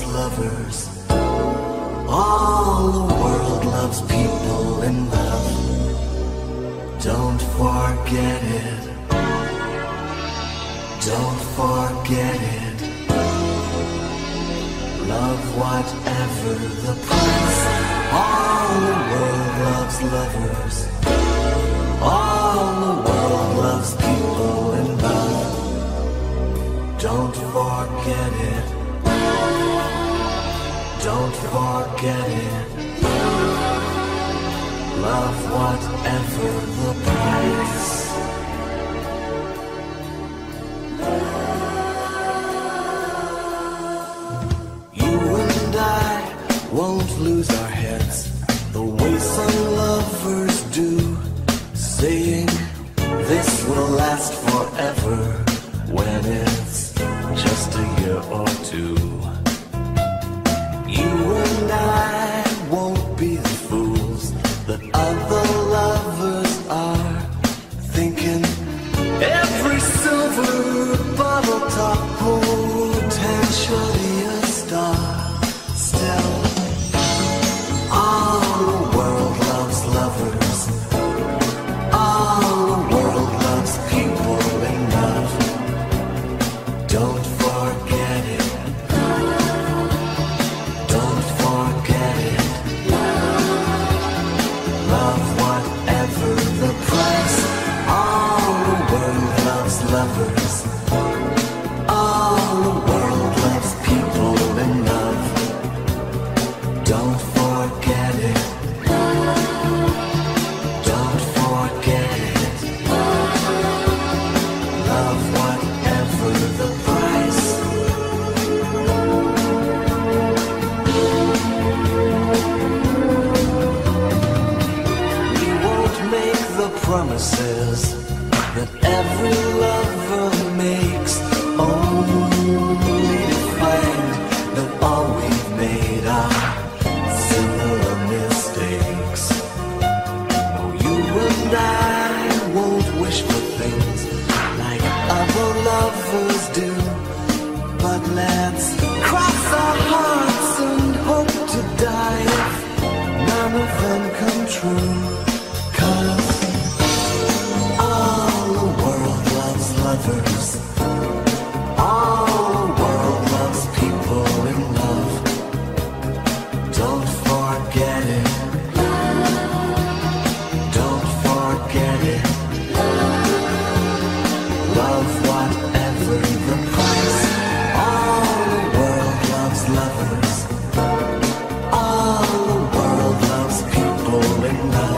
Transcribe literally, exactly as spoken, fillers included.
loves lovers. All the world loves people in love. Don't forget it. Don't forget it. Love whatever the price. All the world loves lovers. All the world loves people in love. Don't forget it. Don't forget it. Love whatever the price. You and I won't lose our heads the way some lovers do, saying this will last forever when it's just a year or two. You and I won't be the fools that other lovers are, thinking every silver bottle top potentially a star. Still, all the world loves lovers. All the world loves people in love. Don't forget it. Don't forget it. Love whatever the price. All the world loves lovers. All the world loves people in love. Don't forget it. Don't forget it. Love whatever the price. We won't make the promises that every lover makes, only to find that all we've made are similar mistakes. No, you and I won't wish for things like other lovers do, but let's cross our hearts and hope to die if none of them come true. 'Cause all the world loves lovers. All the world loves people in love. Don't forget it. Don't forget it. Love whatever the price. All the world loves lovers. All the world loves people in love.